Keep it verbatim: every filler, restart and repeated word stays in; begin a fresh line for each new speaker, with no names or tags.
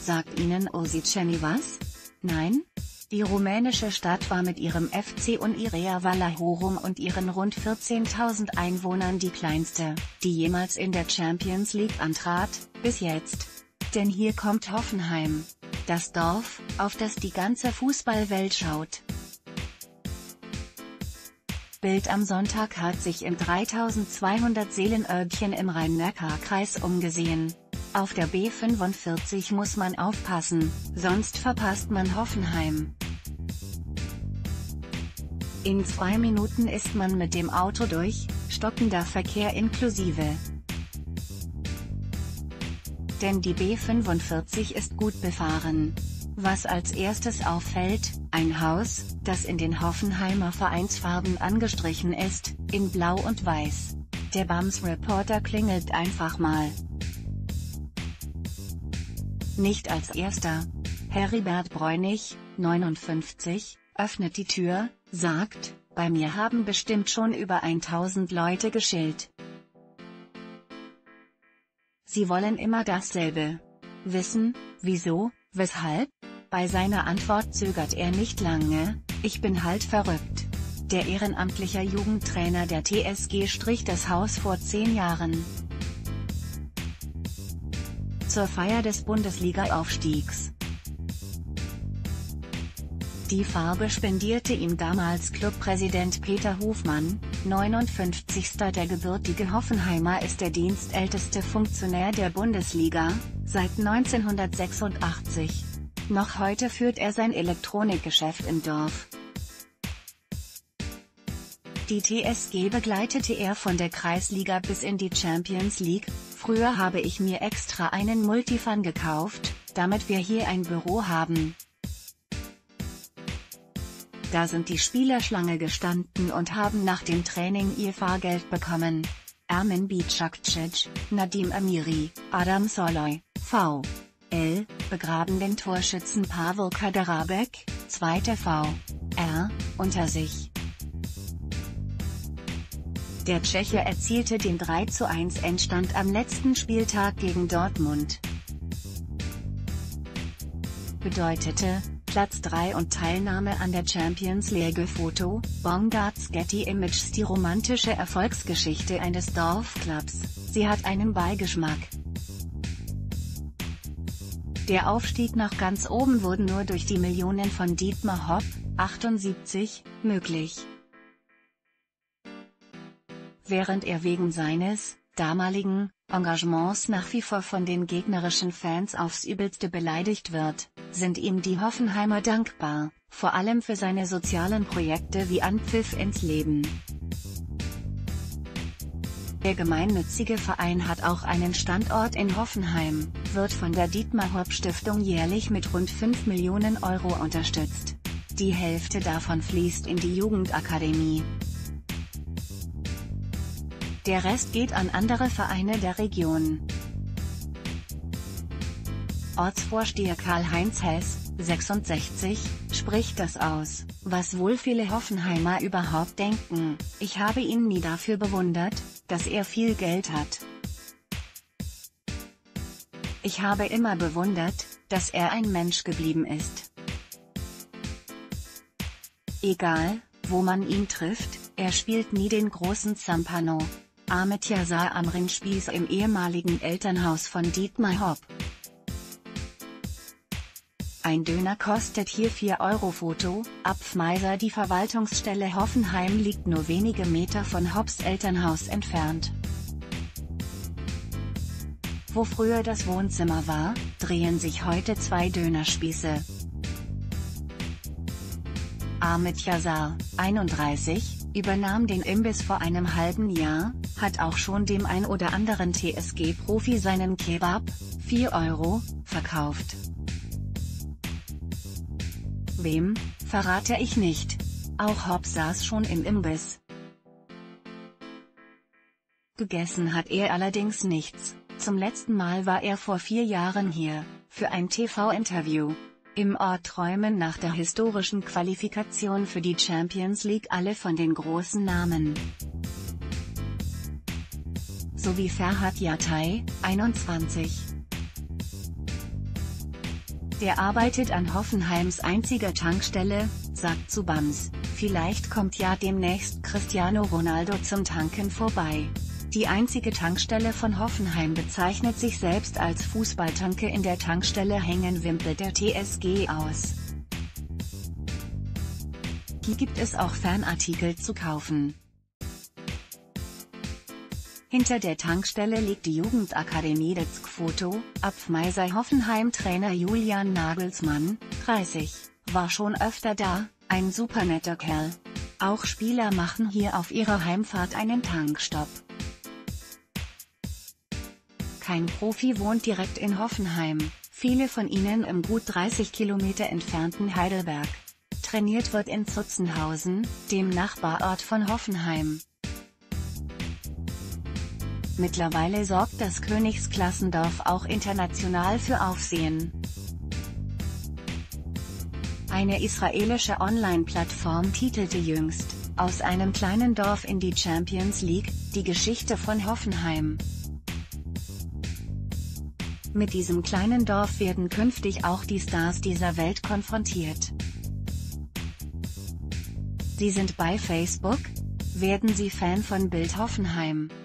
Sagt Ihnen Osijemi was? Nein? Die rumänische Stadt war mit ihrem F C Unirea Valahorum und ihren rund vierzehntausend Einwohnern die kleinste, die jemals in der Champions League antrat, bis jetzt. Denn hier kommt Hoffenheim. Das Dorf, auf das die ganze Fußballwelt schaut. Bild am Sonntag hat sich im dreitausendzweihundert Seelenörtchen im Rhein-Neckar-Kreis umgesehen. Auf der B fünfundvierzig muss man aufpassen, sonst verpasst man Hoffenheim. In zwei Minuten ist man mit dem Auto durch, stockender Verkehr inklusive. Denn die B fünfundvierzig ist gut befahren. Was als erstes auffällt: ein Haus, das in den Hoffenheimer Vereinsfarben angestrichen ist, in Blau und Weiß. Der B A M S-Reporter klingelt einfach mal. Nicht als erster. Heribert Bräunig, neunundfünfzig, öffnet die Tür, sagt: Bei mir haben bestimmt schon über tausend Leute geschillt. Sie wollen immer dasselbe. Wissen, wieso, weshalb? Bei seiner Antwort zögert er nicht lange: Ich bin halt verrückt. Der ehrenamtliche Jugendtrainer der T S G strich das Haus vor zehn Jahren. Zur Feier des Bundesliga-Aufstiegs. Die Farbe spendierte ihm damals Clubpräsident Peter Hofmann, neunundfünfzigster Der gebürtige Hoffenheimer ist der dienstälteste Funktionär der Bundesliga, seit neunzehnhundertsechsundachtzig. Noch heute führt er sein Elektronikgeschäft im Dorf. Die T S G begleitete er von der Kreisliga bis in die Champions League. Früher habe ich mir extra einen Multifan gekauft, damit wir hier ein Büro haben. Da sind die Spieler Schlange gestanden und haben nach dem Training ihr Fahrgeld bekommen. Ermin Bicakcic, Nadim Amiri, Adam Soloy, V. L. begraben den Torschützen Pavel Kaderabek, zweite V. R. unter sich. Der Tscheche erzielte den drei zu eins Endstand am letzten Spieltag gegen Dortmund. Bedeutete Platz drei und Teilnahme an der Champions League. Foto: Bongart's Getty Images. Die romantische Erfolgsgeschichte eines Dorfclubs, sie hat einen Beigeschmack. Der Aufstieg nach ganz oben wurde nur durch die Millionen von Dietmar Hopp, achtundsiebzig, möglich. Während er wegen seines damaligen Engagements nach wie vor von den gegnerischen Fans aufs Übelste beleidigt wird, sind ihm die Hoffenheimer dankbar, vor allem für seine sozialen Projekte wie Anpfiff ins Leben. Der gemeinnützige Verein hat auch einen Standort in Hoffenheim, wird von der Dietmar Hopp Stiftung jährlich mit rund fünf Millionen Euro unterstützt. Die Hälfte davon fließt in die Jugendakademie. Der Rest geht an andere Vereine der Region. Ortsvorsteher Karl-Heinz Hess, sechsundsechzig, spricht das aus, was wohl viele Hoffenheimer überhaupt denken: Ich habe ihn nie dafür bewundert, dass er viel Geld hat. Ich habe immer bewundert, dass er ein Mensch geblieben ist. Egal, wo man ihn trifft, er spielt nie den großen Zampano. Ahmet Yazar Amrin Spieß im ehemaligen Elternhaus von Dietmar Hopp. Ein Döner kostet hier vier Euro. Foto: Abfmeiser. Die Verwaltungsstelle Hoffenheim liegt nur wenige Meter von Hopps Elternhaus entfernt. Wo früher das Wohnzimmer war, drehen sich heute zwei Dönerspieße. Ahmet Yazar, einunddreißig, übernahm den Imbiss vor einem halben Jahr, hat auch schon dem ein oder anderen T S G-Profi seinen Kebab, vier Euro, verkauft. Wem, verrate ich nicht. Auch Hopp saß schon im Imbiss. Gegessen hat er allerdings nichts. Zum letzten Mal war er vor vier Jahren hier, für ein T V-Interview. Im Ort träumen nach der historischen Qualifikation für die Champions League alle von den großen Namen. Sowie Ferhat Yatay, einundzwanzig. Der arbeitet an Hoffenheims einziger Tankstelle, sagt zu Bams, vielleicht kommt ja demnächst Cristiano Ronaldo zum Tanken vorbei. Die einzige Tankstelle von Hoffenheim bezeichnet sich selbst als Fußballtanke. In der Tankstelle hängen Wimpel der T S G aus. Hier gibt es auch Fanartikel zu kaufen. Hinter der Tankstelle liegt die Jugendakademie der Zgfoto. Abfmeiser Hoffenheim-Trainer Julian Nagelsmann, dreißig, war schon öfter da, ein super netter Kerl. Auch Spieler machen hier auf ihrer Heimfahrt einen Tankstopp. Kein Profi wohnt direkt in Hoffenheim, viele von ihnen im gut dreißig Kilometer entfernten Heidelberg. Trainiert wird in Zutzenhausen, dem Nachbarort von Hoffenheim. Mittlerweile sorgt das Königsklassendorf auch international für Aufsehen. Eine israelische Online-Plattform titelte jüngst, aus einem kleinen Dorf in die Champions League, die Geschichte von Hoffenheim. Mit diesem kleinen Dorf werden künftig auch die Stars dieser Welt konfrontiert. Sie sind bei Facebook? Werden Sie Fan von Bild Hoffenheim?